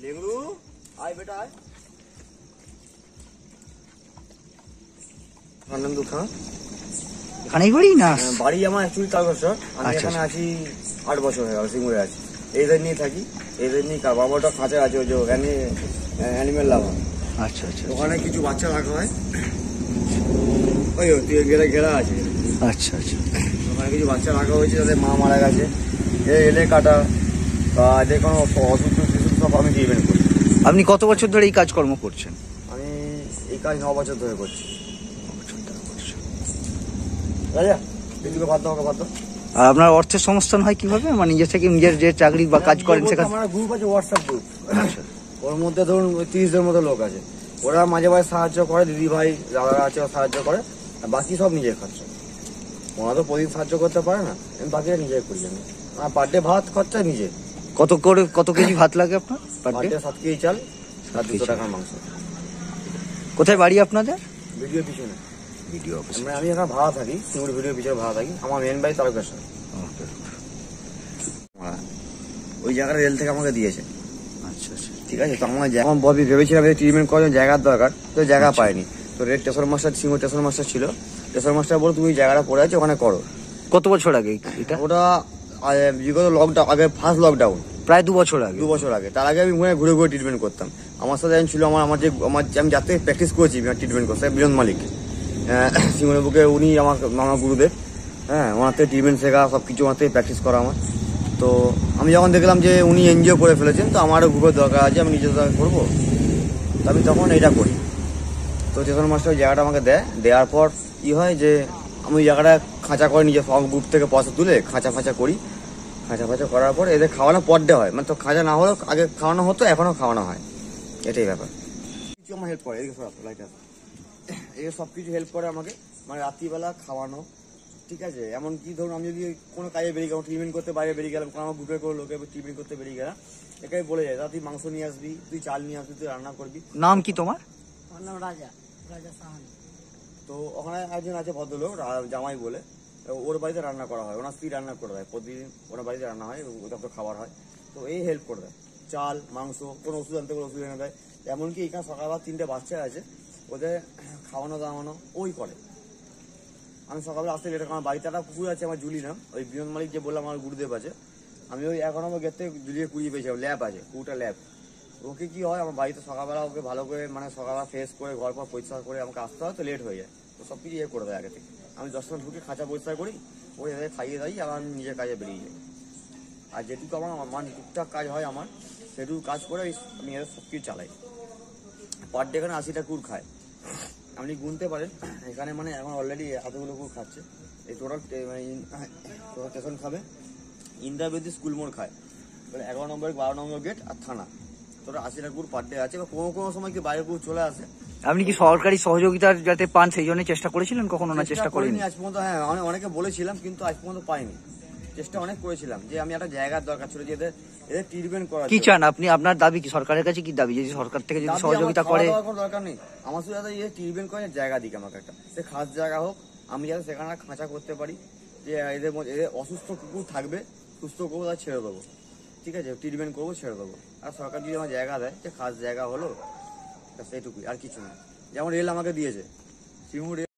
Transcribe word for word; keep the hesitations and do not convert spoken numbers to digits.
लेंगरू आए बेटा आए आनंद खान এখানেই বাড়ি না বাড়ি আমার অ্যাকচুয়ালি তারকেশ্বর আমি এখানে আছি আট বছর হয়ে গেল সিঙ্গুরে আছি এদের নিয়ে থাকি এদের নিয়ে বাবাটা খাঁচা আছে ওই যে ওখানে অ্যানিমেল লাভার আচ্ছা আচ্ছা ওখানে কিছু বাচ্চা রাখা হয় ওই ঘেরা ঘেরা আছে আচ্ছা আচ্ছা ওখানে কিছু বাচ্চা রাখা হয়েছে তাদের মা মারা গেছে এলে কাটা বা এদের কোনো অসুস্থ শিশু সব আমি ট্রিটমেন্ট করি। আপনি কত বছর ধরে এই কাজকর্ম করছেন? আমি এই কাজ ন বছর ধরে করছি। রাজা এদিকে ভাত দাও ভাত দাও। আর আপনার অর্থের সংস্থান হয় কিভাবে? মানে নিজে থেকে নিজের যে চাকরি বা কাজ করেন সেখানে আমার গ্রুপ আছে হোয়াটসঅ্যাপ গ্রুপ ওর মধ্যে ধরুন তিরিশ জন মতো লোক আছে ওরা মাঝে মাঝে সাহায্য করে দিদি ভাই দাদারা আছে সাহায্য করে আর বাকি সব নিজের খরচা ওরা তো প্রতিদিন সাহায্য করতে পারে না আমি বাকিটা নিজে করি আমি আর পার ডে ভাত খরচা নিজে। কত করে কত কেজি ভাত লাগে আপনার? পার ডে সাত কেজি চাল আর দুশো টাকার মাংস। কোথায় বাড়ি আপনাদের? ভিডিও পিছনে ভিডিও অফিস। আমি এখানে ভাড়া থাকি সিঙ্গুর ভিডিও পিছনে ভাড়া থাকি আমার মেন বাড়ি তারকেশ্বর ওই জায়গাটা রেল থেকে আমাকে দিয়েছে। আচ্ছা আচ্ছা ঠিক আছে তো আমার যেমন ববি ভেবেছিলাম ট্রিটমেন্ট করার জায়গার দরকার তো জায়গা পাইনি তো রেড station master Singur station master ছিল স্টেশন মাস্টার বলে তুমি জায়গাটা পড়ে আছে ওখানে করো। কত বছর আগে এটা? ওটা বিগত লকডাউন আগে ফার্স্ট লকডাউন প্রায় দু বছর আগে। দু বছর আগে তার আগে আমি ঘুরে ঘুরে ট্রিটমেন্ট করতাম আমার সাথে ছিল আমার আমার যে আমার আমি যাতে প্র্যাকটিস করেছি ট্রিটমেন্ট করতে বিনোদ মালিক সিঙ্গুরের বুকে উনি আমার আমার গুরুদেব হ্যাঁ ওনার থেকে ট্রিটমেন্ট শেখা সব কিছু ওনার থেকে প্র্যাকটিস করা আমার। তো আমি যখন দেখলাম যে উনি এনজিও করে ফেলেছেন তো আমারও গ্রুপের দরকার আছে আমি নিজের দরকার করবো তো আমি তখন এটা করি। তো স্টেশন মাস্টার ওই জায়গাটা আমাকে দেয় দেওয়ার পর কি হয় যে আমি ওই জায়গাটা খাঁচা করে নিজের সব গ্রুপ থেকে পয়সা তুলে খাঁচা ফাঁচা করি খাঁচা ফাঁচা করার পর এদের খাওয়ানো পর ডে হয় মানে তো খাঁচা না হলেও আগে খাওয়ানো হতো এখনও খাওয়ানো হয় এটাই ব্যাপার। কিছু আমার হেল্প করে এদিকে লাইট আছে এদের সব কিছু হেল্প করে আমাকে মানে রাত্রিবেলা খাওয়ানো ঠিক আছে এমনকি ধরুন আমি যদি কোনো কাজে বেরিয়ে গেলাম ট্রিটমেন্ট করতে বাইরে বেরিয়ে গেলাম কোনো আমার গ্রুপের কোনো লোকে ট্রিটমেন্ট করতে বেরিয়ে গেলাম এটাই বলে যায় তুই মাংস নিয়ে আসবি তুই চাল নিয়ে আসবি তুই রান্না করবি। নাম কি তোমার? আমার নাম রাজা রাজা সাহানি। তো ওখানে একজন আছে ভদ্রলোক জামাই বলে ওর বাড়িতে রান্না করা হয় ওনার স্ত্রী রান্না করে দেয় প্রতিদিন ওনার বাড়িতে রান্না হয় ওটা তো খাবার হয় তো এই হেল্প করে দেয় চাল মাংস কোনো ওষুধ আনতে কোনো ওষুধ এনে দেয় এমনকি এখানে সকালবেলা তিনটে বাচ্চা আছে ওদের খাওয়ানো দাওয়ানো ওই করে। আমি সকালবেলা আসতে লেট আমার বাড়িতে একটা কুকুর আছে আমার জুলি নাম ওই বিনোদ মালিক যে বললাম আমার গুরুদেব আছে আমি ওই এক নম্বর গেট থেকে জুলিয়ে কুড়িয়ে পেয়েছিলাম ল্যাব আছে কুকুরটা ল্যাব ওকে কি হয় আমার বাড়িতে সকালবেলা ওকে ভালো করে মানে সকালবেলা ফ্রেশ করে ঘর পর পরিষ্কার করে আমাকে আসতে হয় তো লেট হয়ে যায় তো সব কিছু ইয়ে করে দেয় আগে থেকে আমি দশটা ঢুকে খাঁচা পরিষ্কার করি ওই এদের খাইয়ে দাই আবার আমি নিজের কাজে বেরিয়ে যাই আর যেটুকু আমার আমার টুকটাক কাজ হয় আমার সেটুকু কাজ করে আমি এদের সব কিছু চালাই। পার ডে এখানে আশিটা কুকুর খায় আপনি গুনতে পারেন এখানে মানে এখন অলরেডি এতগুলো কুকুর খাচ্ছে এই টোটাল মানে টোটাল স্টেশন খাবে ইন্দ্রাবেদী স্কুল মোড় খায় এগারো নম্বর বারো নম্বর গেট আর থানা টোটাল আশিটা কুকুর পার ডে আছে বা কোনো কোনো সময় কি বাইরে কুকুর চলে আসে। আপনি কি সরকারি সহযোগিতা যাতে পান সেই জন্য চেষ্টা করেছিলেন কখনো না চেষ্টা করেননি? আজ পর্যন্ত হ্যাঁ অনেকে বলেছিলাম কিন্তু আজ পর্যন্ত পাইনি চেষ্টা অনেক করেছিলাম যে আমি একটা জায়গার দরকার ছিল যে এদের এদের ট্রিটমেন্ট করা। কি চান আপনি? আপনার দাবি কি সরকারের কাছে কি দাবি যদি সরকার থেকে যদি সহযোগিতা করে? কোনো দরকার নেই আমার শুধু এই ট্রিটমেন্ট করে জায়গা দিক আমাকে একটা সে খাস জায়গা হোক আমি যাতে সেখানে খাঁচা করতে পারি যে এদের মধ্যে এদের অসুস্থ কুকুর থাকবে সুস্থ করবো তার ছেড়ে দেবো ঠিক আছে ট্রিটমেন্ট করবো ছেড়ে দেবো আর সরকার যদি আমার জায়গা দেয় যে খাস জায়গা হলো সেইটুকুই আর কিছু না। যেমন রেল আমাকে দিয়েছে সিঙ্গুর